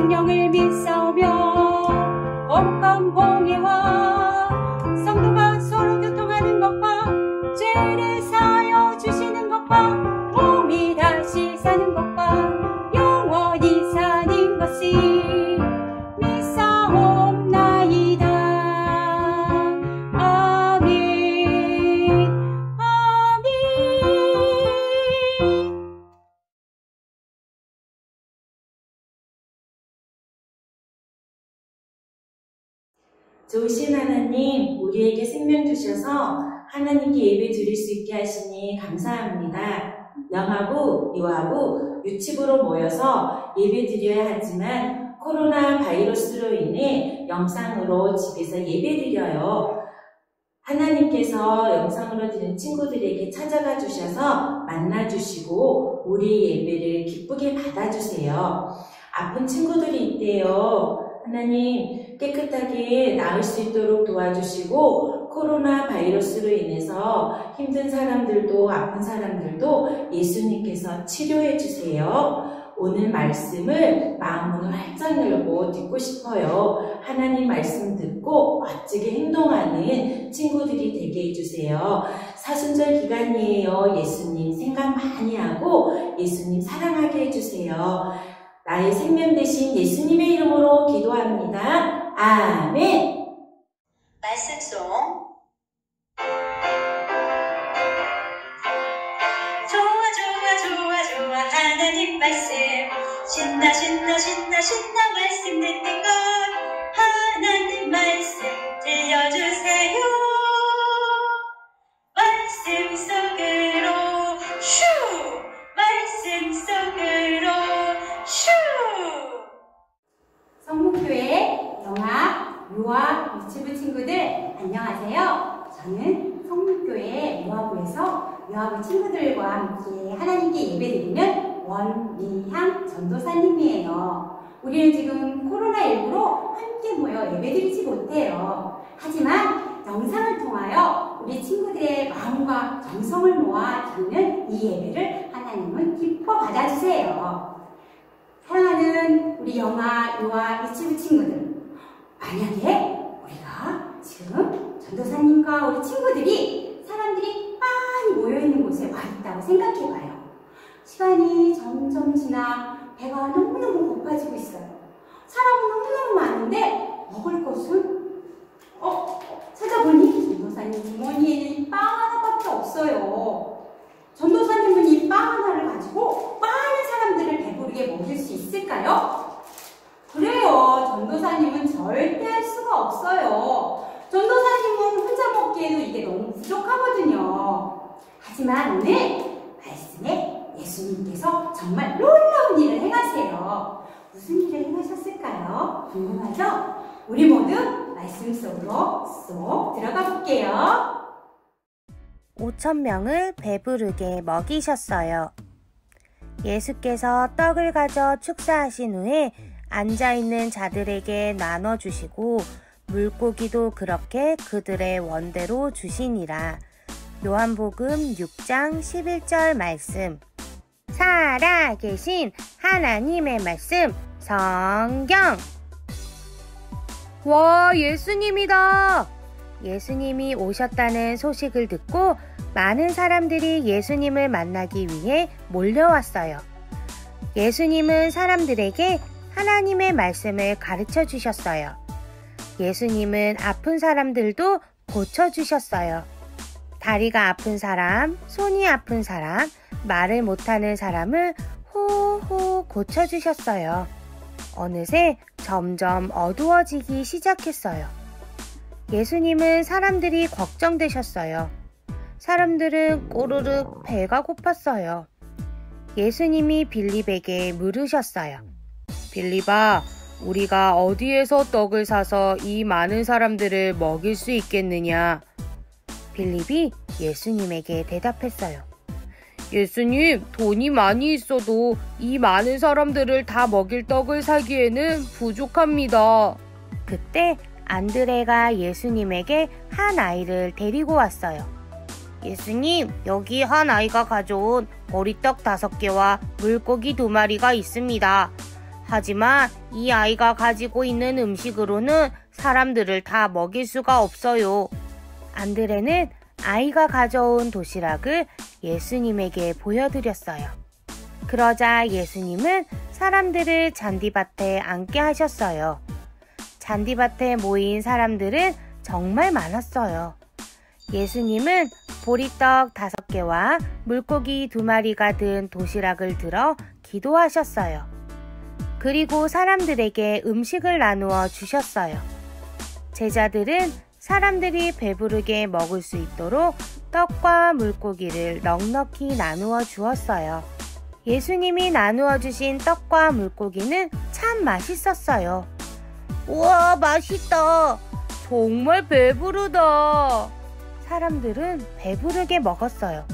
성령을 믿사오며 거룩한 공예와 성도가 서로 교통하는 것과 죄를 사하여 주시는 것과 몸이 다시 사는 것과 영원히 사는 것이 믿사옵나이다. 아멘. 아멘. 좋으신 하나님, 우리에게 생명 주셔서 하나님께 예배 드릴 수 있게 하시니 감사합니다. 영하부, 유아부, 유치부로 모여서 예배 드려야 하지만 코로나 바이러스로 인해 영상으로 집에서 예배 드려요. 하나님께서 영상으로 드린 친구들에게 찾아가 주셔서 만나주시고 우리 예배를 기쁘게 받아주세요. 아픈 친구들이 있대요. 하나님 깨끗하게 나을 수 있도록 도와주시고 코로나 바이러스로 인해서 힘든 사람들도 아픈 사람들도 예수님께서 치료해 주세요. 오늘 말씀을 마음으로 활짝 열고 듣고 싶어요. 하나님 말씀 듣고 멋지게 행동하는 친구들이 되게 해주세요. 사순절 기간이에요. 예수님 생각 많이 하고 예수님 사랑하게 해주세요. 나의 생명 되신 예수님의 이름으로 기도합니다. 아멘. 말씀송. 좋아 하나님 말씀 신나 말씀 듣는 것 하나님 말씀 들려주세요. 말씀 속으로 슈 말씀 속으로 슈. 성목교회 영아, 유아, 유치부 친구들 안녕하세요. 저는 성목교회 유아부에서 유아부 친구들과 함께 하나님께 예배드리는 원미향 전도사님이에요. 우리는 지금 코로나19로 함께 모여 예배드리지 못해요. 하지만 영상을 통하여 우리 친구들의 마음과 정성을 모아 드리는 이 예배를 하나님은 기뻐 받아주세요. 사랑하는 우리 영아, 유아, 유치부 친구들, 만약에 우리가 지금 전도사님과 우리 친구들이 사람들이 많이 모여있는 곳에 와 있다고 생각해봐요. 시간이 점점 지나 배가 너무너무 고파지고 있어요. 사람은 너무너무 많은데 먹을 것은 찾아보니 전도사님 주머니에는 빵 하나밖에 없어요. 전도사님은 이 빵 하나를 가지고 많은 사람들을 배부르게 먹일 수 있을까요? 그래요. 전도사님은 절대 할 수가 없어요. 전도사님은 혼자 먹기에도 이게 너무 부족하거든요. 하지만 오늘 말씀에 예수님께서 정말 놀라운 일을 행하세요. 무슨 일을 행하셨을까요? 궁금하죠? 우리 모두 말씀 속으로 쏙 들어가 볼게요. 5,000명을 배부르게 먹이셨어요. 예수께서 떡을 가져 축사하신 후에 앉아있는 자들에게 나눠주시고 물고기도 그렇게 그들의 원대로 주시니라. 요한복음 6장 11절 말씀. 살아계신 하나님의 말씀 성경. 와, 예수님이다! 예수님이 오셨다는 소식을 듣고 많은 사람들이 예수님을 만나기 위해 몰려왔어요. 예수님은 사람들에게 하나님의 말씀을 가르쳐 주셨어요. 예수님은 아픈 사람들도 고쳐주셨어요. 다리가 아픈 사람, 손이 아픈 사람, 말을 못하는 사람을 호호 고쳐주셨어요. 어느새 점점 어두워지기 시작했어요. 예수님은 사람들이 걱정되셨어요. 사람들은 꼬르륵 배가 고팠어요. 예수님이 빌립에게 물으셨어요. 빌립아, 우리가 어디에서 떡을 사서 이 많은 사람들을 먹일 수 있겠느냐? 빌립이 예수님에게 대답했어요. 예수님, 돈이 많이 있어도 이 많은 사람들을 다 먹일 떡을 사기에는 부족합니다. 그때 안드레가 예수님에게 한 아이를 데리고 왔어요. 예수님, 여기 한 아이가 가져온 보리떡 5개와 물고기 2마리가 있습니다. 하지만 이 아이가 가지고 있는 음식으로는 사람들을 다 먹일 수가 없어요. 안드레는 아이가 가져온 도시락을 예수님에게 보여드렸어요. 그러자 예수님은 사람들을 잔디밭에 앉게 하셨어요. 잔디밭에 모인 사람들은 정말 많았어요. 예수님은 보리떡 5개와 물고기 2마리가 든 도시락을 들어 기도하셨어요. 그리고 사람들에게 음식을 나누어 주셨어요. 제자들은 사람들이 배부르게 먹을 수 있도록 떡과 물고기를 넉넉히 나누어 주었어요. 예수님이 나누어 주신 떡과 물고기는 참 맛있었어요. 우와, 맛있다. 정말 배부르다. 사람들은 배부르게 먹었어요.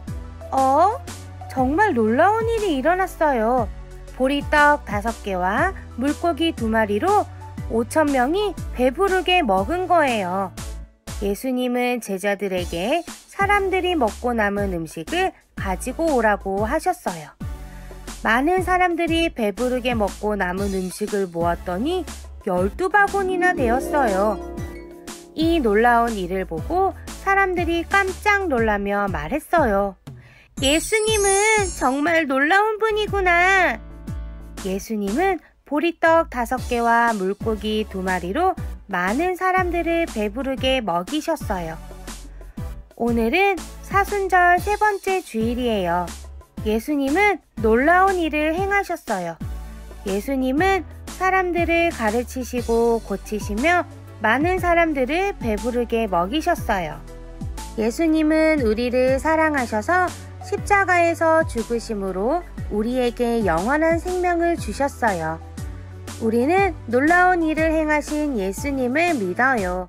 정말 놀라운 일이 일어났어요. 보리떡 5개와 물고기 2마리로 5,000명이 배부르게 먹은 거예요. 예수님은 제자들에게 사람들이 먹고 남은 음식을 가지고 오라고 하셨어요. 많은 사람들이 배부르게 먹고 남은 음식을 모았더니 12바구니나 되었어요. 이 놀라운 일을 보고 사람들이 깜짝 놀라며 말했어요. 예수님은 정말 놀라운 분이구나. 예수님은 보리떡 5개와 물고기 2마리로 많은 사람들을 배부르게 먹이셨어요. 오늘은 사순절 3번째 주일이에요. 예수님은 놀라운 일을 행하셨어요. 예수님은 사람들을 가르치시고 고치시며 많은 사람들을 배부르게 먹이셨어요. 예수님은 우리를 사랑하셔서 십자가에서 죽으심으로 우리에게 영원한 생명을 주셨어요. 우리는 놀라운 일을 행하신 예수님을 믿어요.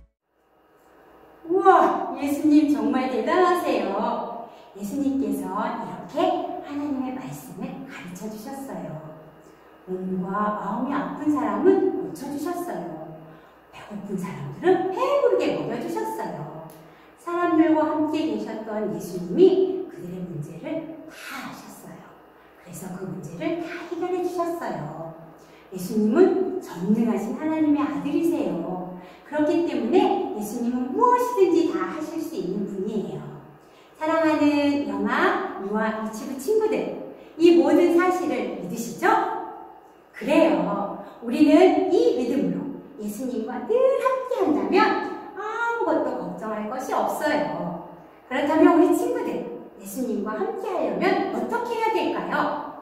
우와, 예수님 정말 대단하세요. 예수님께서 이렇게 하나님의 말씀을 가르쳐 주셨어요. 몸과 마음이 아픈 사람은 고쳐주셨어요. 배고픈 사람들은 배부르게 먹여주셨어요. 사람들과 함께 계셨던 예수님이 그들의 문제를 다 아셨어요. 그래서 그 문제를 다 해결해 주셨어요. 예수님은 전능하신 하나님의 아들이세요. 그렇기 때문에 예수님은 무엇이든지 다 하실 수 있는 분이에요. 사랑하는 영아, 유아, 유치부 친구들, 이 모든 사실을 믿으시죠? 그래요. 우리는 이 믿음으로 예수님과 늘 함께 한다면 아무것도 걱정할 것이 없어요. 그렇다면 우리 친구들, 예수님과 함께 하려면 어떻게 해야 될까요?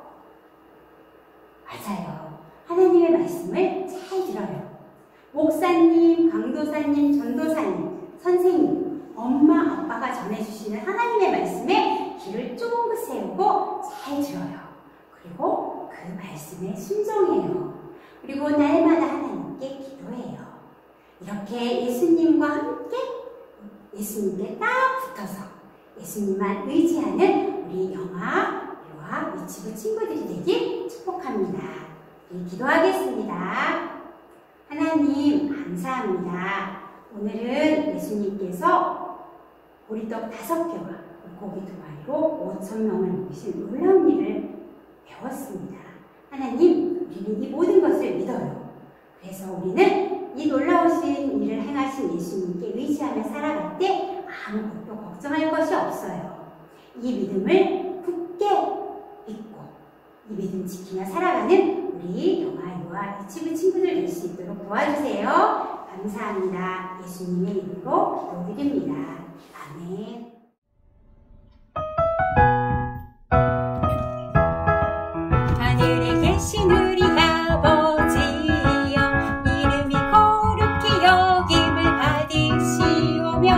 맞아요. 하나님의 말씀을 잘 들어요. 목사님, 강도사님, 전도사님, 선생님, 엄마, 아빠가 전해주시는 하나님의 말씀에 귀를 쫑긋 세우고 잘 들어요. 그리고 그 말씀에 순종해요. 그리고 날마다 하나님께 기도해요. 이렇게 예수님과 함께 예수님께 딱 붙어서 예수님만 의지하는 우리 영아, 유아, 유치부 친구들이 되길 축복합니다. 우리 기도하겠습니다. 하나님 감사합니다. 오늘은 예수님께서 보리떡 5개와 물고기 2마리로 5,000명을 먹이신 놀라운 일을 배웠습니다. 하나님, 우리는 이 모든 것을 믿어요. 그래서 우리는 이 놀라우신 일을 행하신 예수님께 의지하며 살아갈 때 아무것도 걱정할 것이 없어요. 이 믿음을 굳게 믿고 이 믿음 지키며 살아가는 우리 영아, 유아, 유치부 친구들 될 수 있도록 도와주세요. 감사합니다. 예수님의 이름으로 기도드립니다. 아멘. 하늘에 계신 우리 아버지여, 이름이 거룩히 여김을 받으시오며,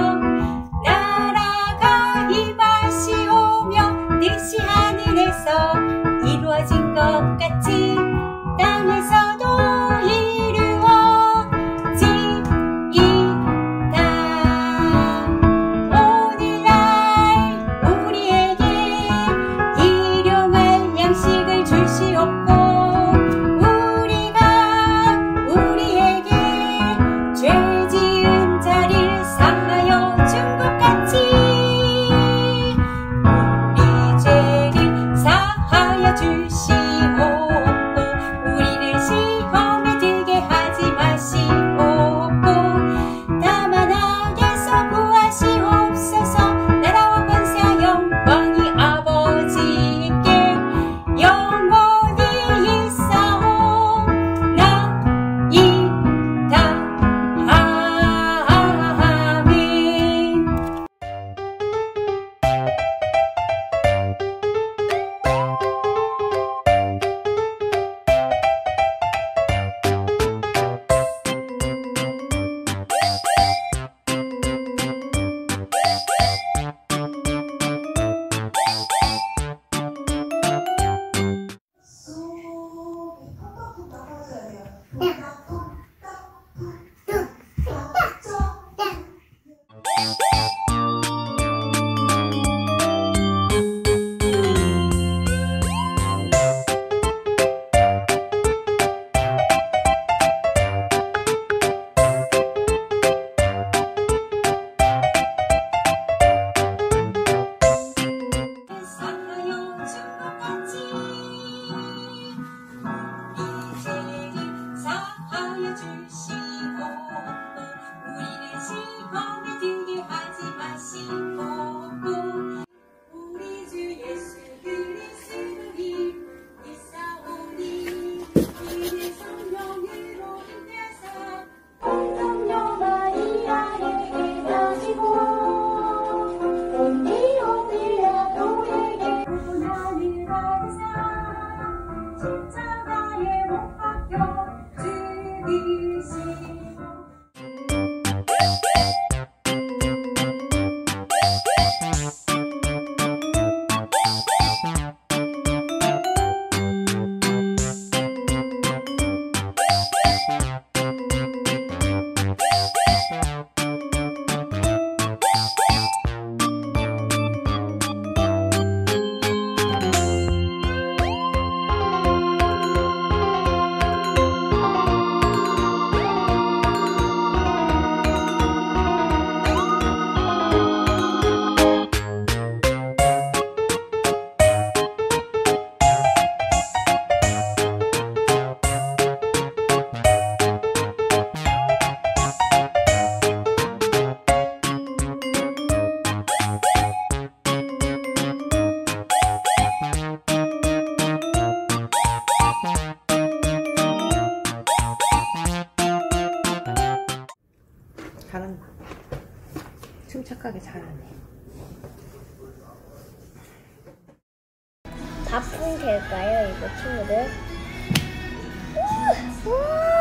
나라가 임하시오며, 뜻이 하늘에서 이루어진 것 같이 땅에서도 이루어지이다. 오늘날 잘한다. 침착하게 잘하네. 바쁜 개일까요, 이거 친구들? 우와!